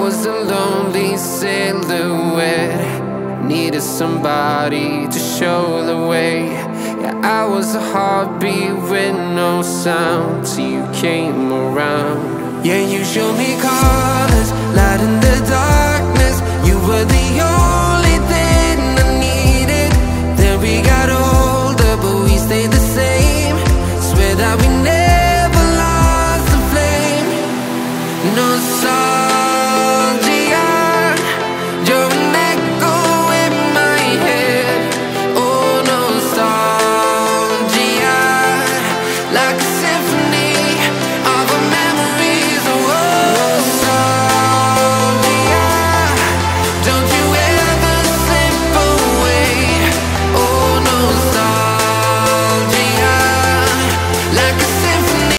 was a lonely silhouette, needed somebody to show the way. Yeah, I was a heartbeat with no sound till you came around. Yeah, you showed me colors, light in the darkness. You were the